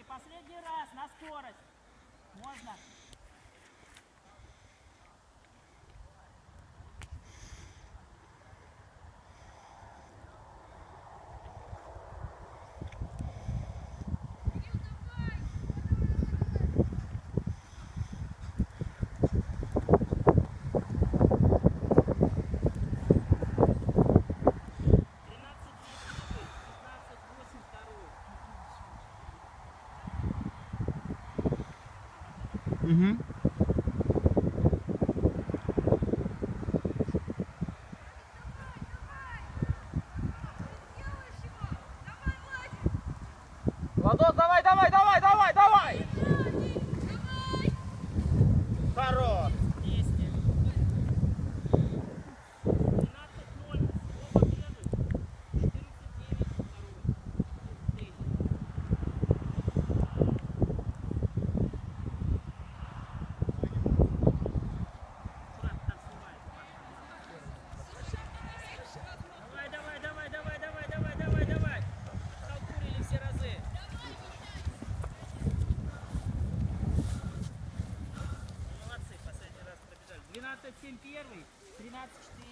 Последний раз, на скорость. Можно. Угу. Владос, давай, давай, давай, давай, давай! Хорош! 12-7 первый, 13-4